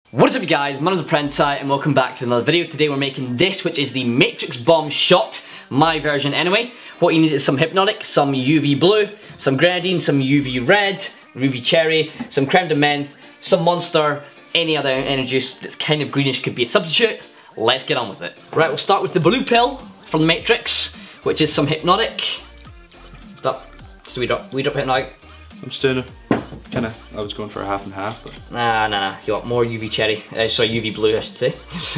What is up you guys, my name is Apprenti and welcome back to another video. Today we're making this, which is the Matrix Bomb Shot, my version anyway. What you need is some Hypnotic, some UV Blue, some Grenadine, some UV Red, UV Cherry, some Creme de Menthe, some Monster, any other energy juice that's kind of greenish could be a substitute. Let's get on with it. Right, we'll start with the blue pill from the Matrix, which is some Hypnotic. Stop. So we drop Hypnotic. I'm just doing I was going for a half and half, but... Nah, you want more UV Cherry, sorry, UV Blue I should say.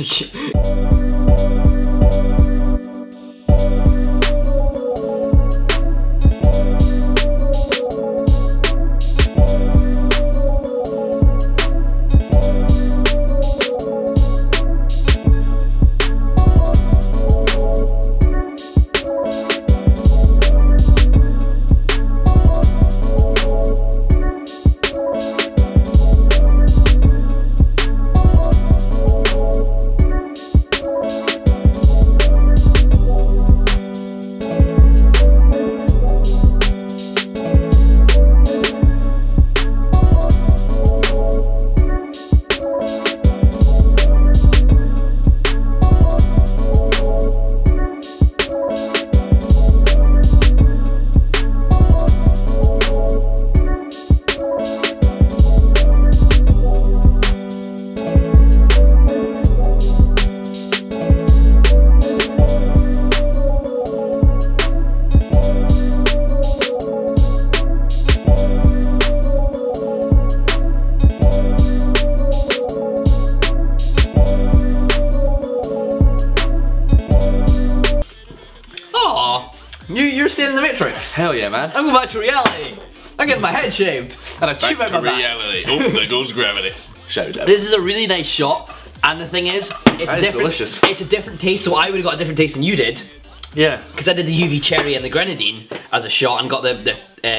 You're staying in the Matrix? Hell yeah, man. I'm going back to reality. I'm getting my head shaved and I chew out my back. Reality. Oh, there goes gravity. Shout out. This is a really nice shot, and the thing is, it's delicious. It's a different taste, so I would have got a different taste than you did. Yeah. Because I did the UV Cherry and the Grenadine as a shot and got the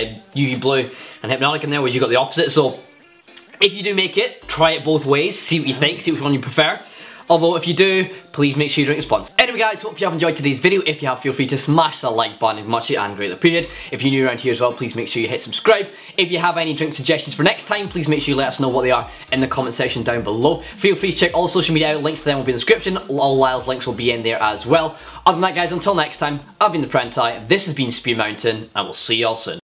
UV Blue and Hypnotic in there, whereas you got the opposite. So if you do make it, try it both ways, see what you think, see which one you prefer. Although if you do, please make sure you drink responsibly. Anyway guys, hope you have enjoyed today's video. If you have, feel free to smash that like button, it's much and greatly appreciated. If you're new around here as well, please make sure you hit subscribe. If you have any drink suggestions for next time, please make sure you let us know what they are in the comment section down below. Feel free to check all social media out, links to them will be in the description. All Lyle's links will be in there as well. Other than that guys, until next time, I've been the Apprenti, this has been Spear Mountain, and we'll see y'all soon.